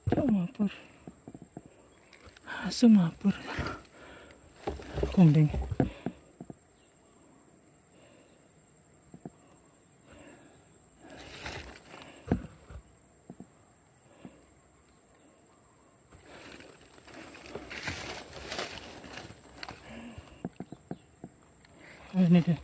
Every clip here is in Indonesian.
Cok mabur. Asu mabur. Konding. Ini dia.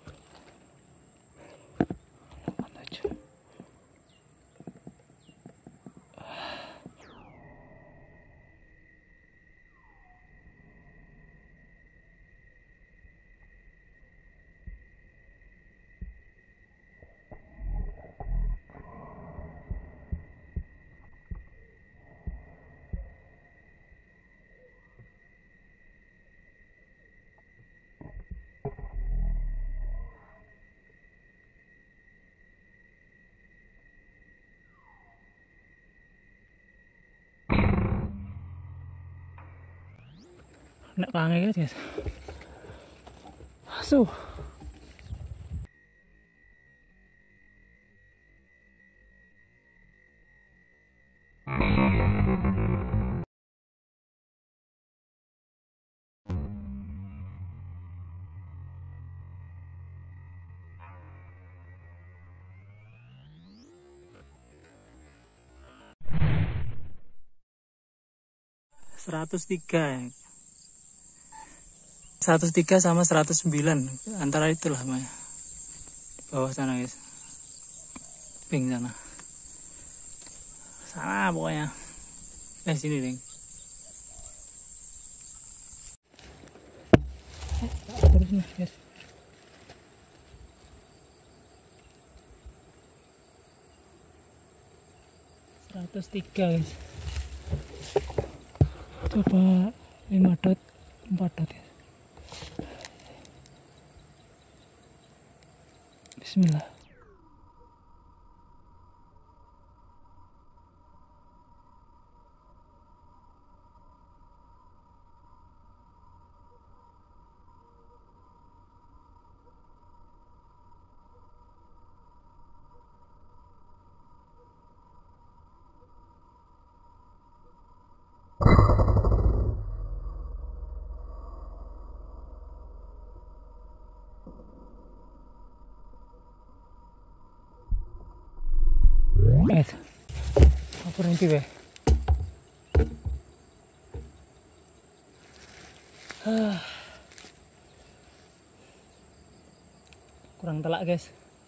103 nek kange guys. Asu. (103) 103 sama 109 antara itulah di bawah sana guys, ping sana pokoknya sini ding. Terus nih guys, (103) guys. Coba 5 dot 4 dot ya. Bismillah. Apa nanti be? Kurang telak guys.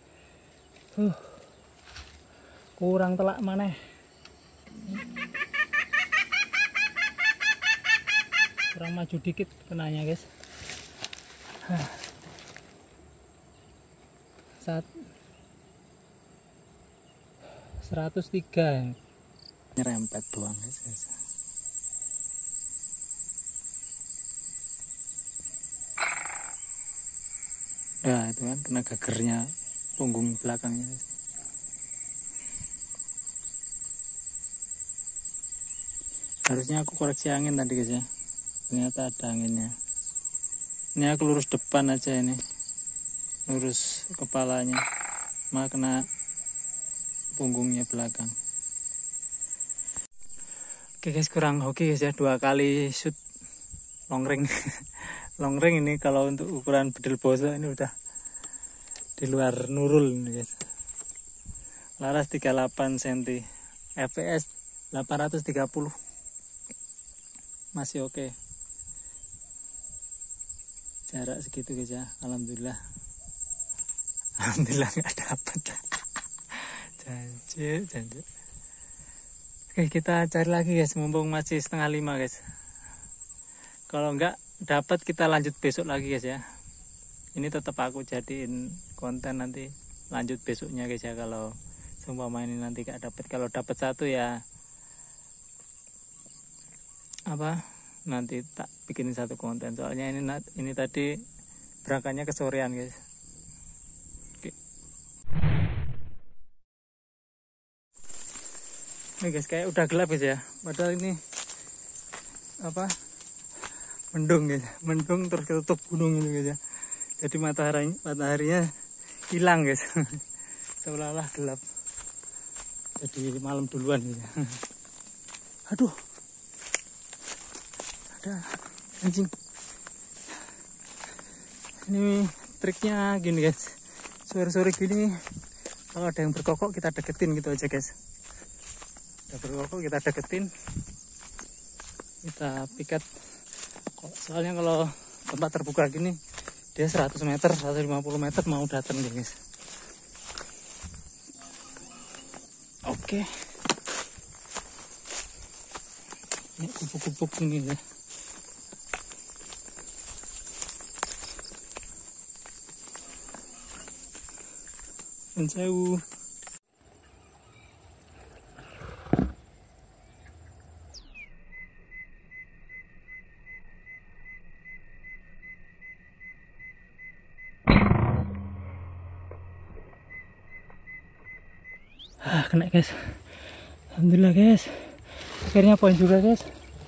Kurang telak maneh. Kurang maju dikit kenanya guys. 103 nyerempet doang guys. Nah itu kan kena gagernya punggung belakangnya guys. Harusnya aku koreksi angin tadi guys ya, ternyata ada anginnya. Ini aku lurus depan aja, ini lurus kepalanya, malah kena punggungnya belakang. Oke guys, kurang hoki guys ya, 2 kali shoot longreng. Longreng ini kalau untuk ukuran bedil boso ini udah di luar nurul ini guys. Laras 38 cm, fps 830, masih oke. Jarak segitu guys ya, alhamdulillah. Alhamdulillah nggak dapat. Janji. Oke, kita cari lagi guys, mumpung masih 4:30 guys. Kalau nggak dapat kita lanjut besok lagi guys ya. Ini tetap aku jadiin konten nanti lanjut besoknya guys ya. Kalau seumpama ini nanti nggak dapat, kalau dapat 1 ya apa, nanti tak bikinin 1 konten. Soalnya ini tadi berangkatnya kesorean guys. Nih guys, kayak udah gelap guys ya. Padahal ini apa, mendung guys, mendung terus ketutup gunung ini guys ya. Jadi mataharinya hilang guys. Seolah-olah gelap. Jadi malam duluan guys ya. Aduh, ada anjing. Ini triknya gini guys, sore-sore gini kalau ada yang berkokok kita deketin gitu aja guys. Ada berkokok kita deketin, kita pikat. Soalnya kalau tempat terbuka gini dia 100 meter, 150 meter mau datang guys. Oke. Ini kupu-kupu ini ya. Menjauh. Kena guys. Alhamdulillah guys. Akhirnya poin juga guys.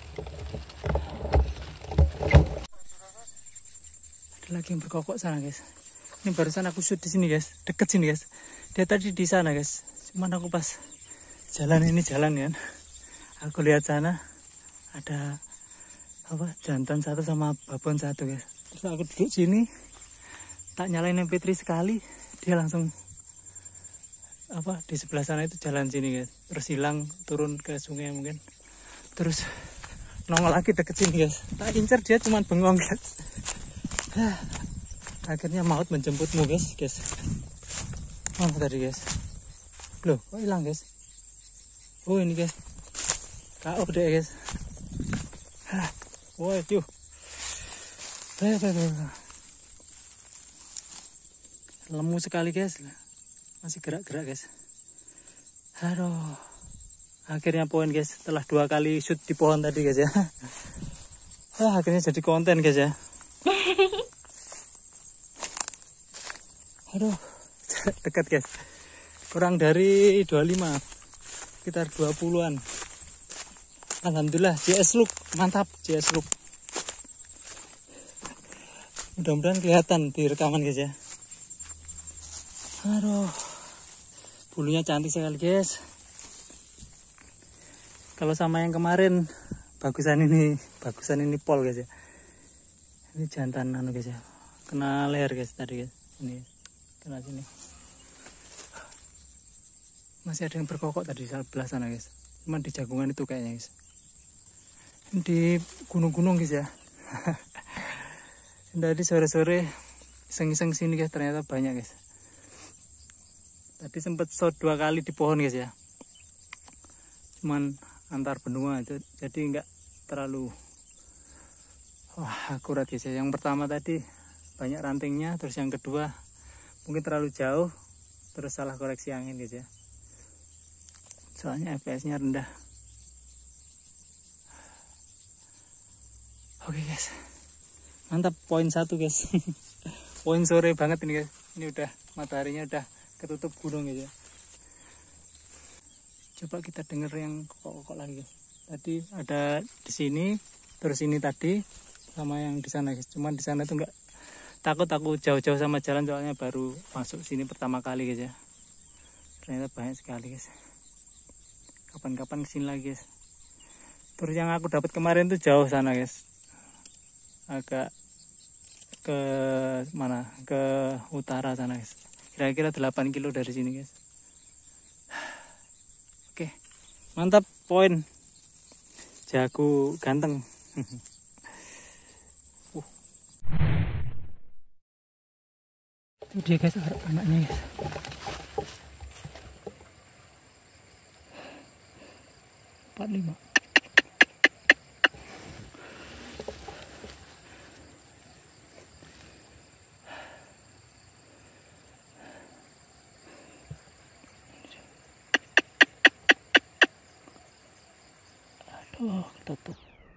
Ada lagi yang berkokok sana guys. Ini barusan aku shoot di sini guys, deket sini guys. Dia tadi di sana guys. Cuman aku pas jalan kan. Aku lihat sana ada apa jantan satu sama babon satu guys. Terus aku duduk sini, tak nyalain MP3 sekali, dia langsung apa di sebelah sana itu jalan sini guys. Terus hilang turun ke sungai mungkin. Terus nongol lagi deket sini guys. Tak incer dia cuman bengong guys. Akhirnya maut menjemputmu guys. Oh tadi guys. Loh kok hilang guys? Oh ini guys. KO deh guys. Waduh. Lemu sekali guys. Masih gerak-gerak guys. Aduh. Akhirnya poin guys. Setelah 2 kali shoot di pohon tadi guys ya. Akhirnya jadi konten guys ya. Aduh, dekat guys. Kurang dari 25. Sekitar 20-an. Alhamdulillah, JS Look. Mantap, JS Look. Mudah-mudahan kelihatan di rekaman guys ya. Aduh. Bulunya cantik sekali guys. Kalau sama yang kemarin, bagusan ini pol guys ya. Ini jantan anu guys ya. Kena leher guys tadi guys. Ini. Kena sini. Masih ada yang berkokok tadi di sebelah sana guys. Cuman di jagungan itu kayaknya guys. Di gunung-gunung guys ya. Tadi sore-sore iseng-iseng sini guys, ternyata banyak guys. Tadi sempat shot 2 kali di pohon guys ya. Cuman antar benua itu jadi nggak terlalu akurat guys ya. Yang pertama tadi banyak rantingnya, terus yang kedua mungkin terlalu jauh, terus salah koreksi angin guys ya. Soalnya FPS-nya rendah. Oke guys, mantap poin 1 guys. Poin sore banget ini guys. Ini udah mataharinya udah ketutup gunung guys ya. Coba kita denger yang kokok lagi guys. Tadi ada di sini, terus ini tadi sama yang di sana guys. Cuman di sana tuh enggak, takut aku jauh-jauh sama jalan soalnya baru masuk sini pertama kali guys ya. Ternyata banyak sekali guys. Kapan-kapan kesini lagi guys. Terus yang aku dapat kemarin tuh jauh sana guys. Agak ke mana? Ke utara sana guys. Kira-kira 8 kilo dari sini guys. Oke. Mantap poin. Jago ganteng. Itu dia guys, anaknya guys. Empat 5. Aduh, ketutup.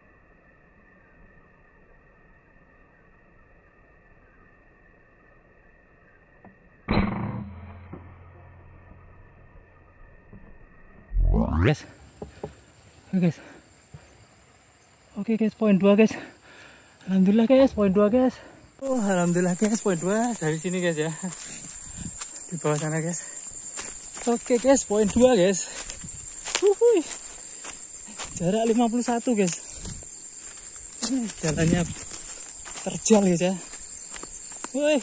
Guys. Oke guys, poin 2 guys. Alhamdulillah guys, poin 2 guys. Oh, alhamdulillah guys, poin 2 dari sini guys ya. Di bawah sana guys. Oke guys, poin 2 guys. Jarak 51 guys. Jalannya terjal guys ya. Wih.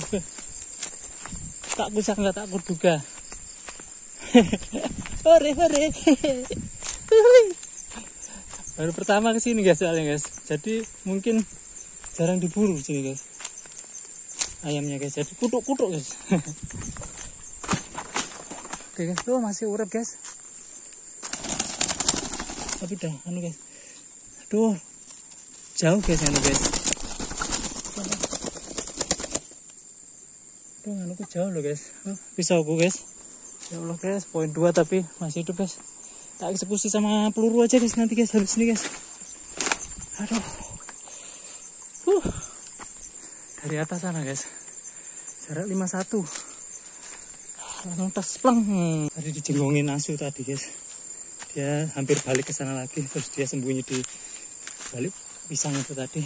Tak kusangka, tak kuduga. Hore. Baru pertama kesini guys soalnya guys. Jadi mungkin jarang diburu sini guys. Ayamnya guys. Jadi kutuk guys. Oke guys, tuh masih urip guys. Tapi dah anu guys. Aduh. Jauh guys anu guys. Aduh anu jauh loh guys. Pisauku guys. Ya Allah guys, poin 2 tapi masih hidup guys. Tak eksekusi sama peluru aja guys nanti guys, habis ini guys. Aduh. Dari atas sana guys. Jarak 51. Langsung tespleng. Tadi dijenggongin asu tadi guys. Dia hampir balik ke sana lagi, terus dia sembunyi di balik pisang itu tadi.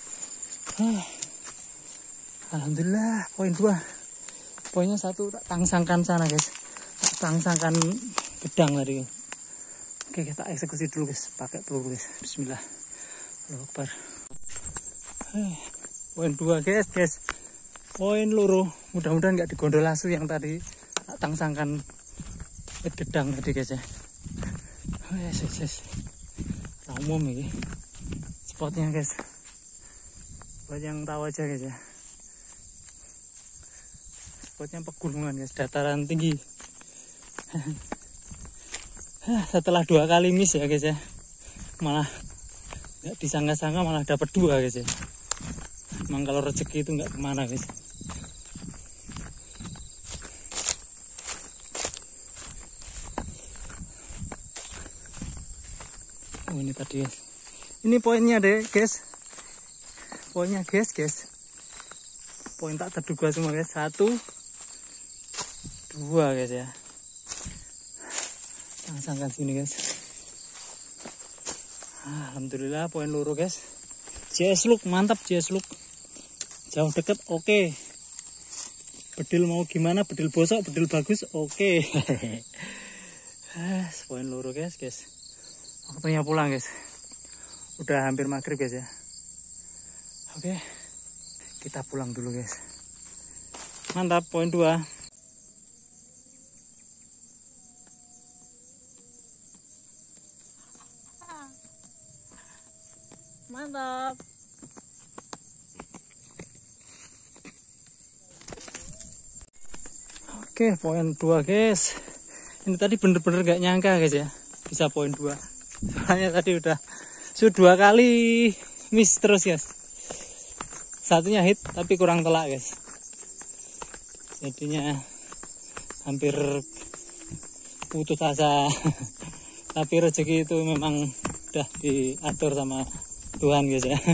Alhamdulillah, poin 2. Poinnya 1 tak tangsangkan sana guys. Tak tangsangkan gedang tadi. Oke, kita eksekusi dulu guys, pakai peluru guys. Bismillah. Allahu Akbar. Poin 2 guys. Poin loro. Mudah-mudahan nggak digondol asu yang tadi tak tangsangkan gedang tadi guys ya. Yes. Umum ini spotnya guys. Buat yang tahu aja guys ya. Spotnya pegunungan guys, dataran tinggi. Setelah 2 kali miss ya guys ya, malah nggak disangka-sangka malah dapat 2 guys ya. Emang kalau rezeki itu nggak kemana guys. Oh ini tadi guys. Ini poinnya deh guys. Poinnya guys. Poin tak terduga semua guys. 1, 2 guys ya. Langsangkan sini guys. Alhamdulillah poin loro guys. JS look mantap, JS look. Jauh deket oke. Bedil mau gimana? Bedil bosok, bedil bagus oke. Poin loro guys. Waktunya pulang guys. Udah hampir maghrib guys ya. Oke. Kita pulang dulu guys. Mantap, poin 2. Mantap. Oke, poin 2 guys. Ini tadi bener-bener gak nyangka guys ya, bisa poin 2. Soalnya tadi sudah 2 kali miss terus guys. Satunya hit tapi kurang telak guys. Jadinya hampir putus asa. Tapi rezeki itu memang udah diatur sama Tuhan guys ya.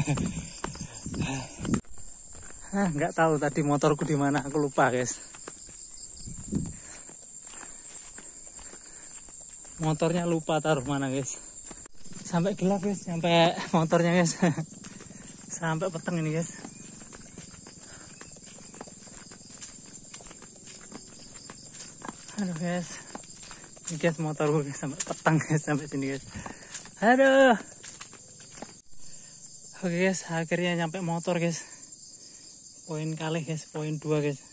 Nggak tahu tadi motorku di mana, aku lupa guys. Motornya lupa taruh mana guys. Sampai gelap guys, sampai motornya guys. Sampai peteng ini guys. Aduh guys. Ini guys motorku guys sampai peteng guys, sampai sini guys. Aduh. Oke guys, akhirnya nyampe motor guys. Poin kali guys, poin 2 guys.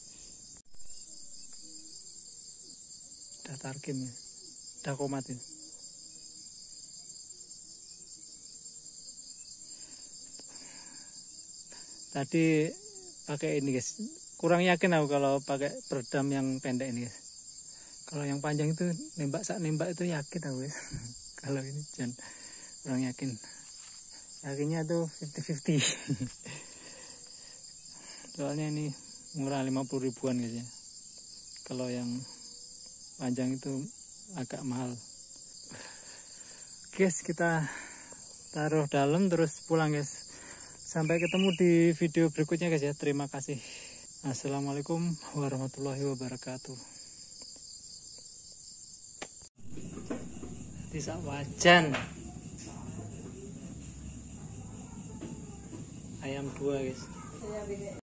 Udah tarkim ya. Udah komat ya. Tadi pakai ini guys. Kurang yakin aku kalau pakai peredam yang pendek ini guys. Kalau yang panjang itu nembak itu yakin aku guys. Kalau ini jangan, kurang yakin. Yakinnya tuh 50-50. Soalnya ini murah 50 ribuan guys ya. Kalau yang panjang itu agak mahal. Guys, kita taruh dalam terus pulang guys. Sampai ketemu di video berikutnya guys ya. Terima kasih. Assalamualaikum warahmatullahi wabarakatuh. Bisa wajan. Ayam 2 guys.